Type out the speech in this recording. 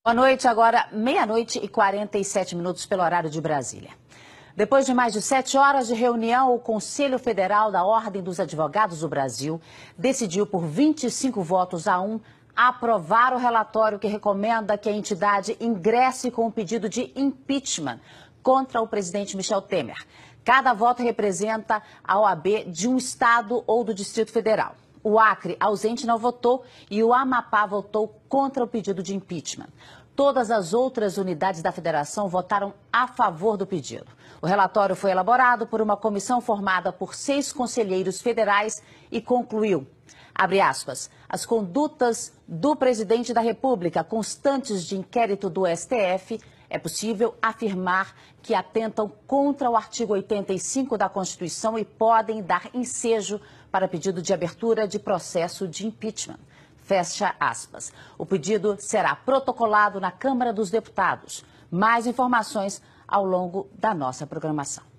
Boa noite, agora meia-noite e 47 minutos pelo horário de Brasília. Depois de mais de 7 horas de reunião, o Conselho Federal da Ordem dos Advogados do Brasil decidiu por 25 votos a 1 aprovar o relatório que recomenda que a entidade ingresse com um pedido de impeachment contra o presidente Michel Temer. Cada voto representa a OAB de um estado ou do Distrito Federal. O Acre, ausente, não votou e o Amapá votou contra o pedido de impeachment. Todas as outras unidades da federação votaram a favor do pedido. O relatório foi elaborado por uma comissão formada por 6 conselheiros federais e concluiu, abre aspas, as condutas do presidente da República constantes de inquérito do STF é possível afirmar que atentam contra o artigo 85 da Constituição e podem dar ensejo para pedido de abertura de processo de impeachment. Fecha aspas. O pedido será protocolado na Câmara dos Deputados. Mais informações ao longo da nossa programação.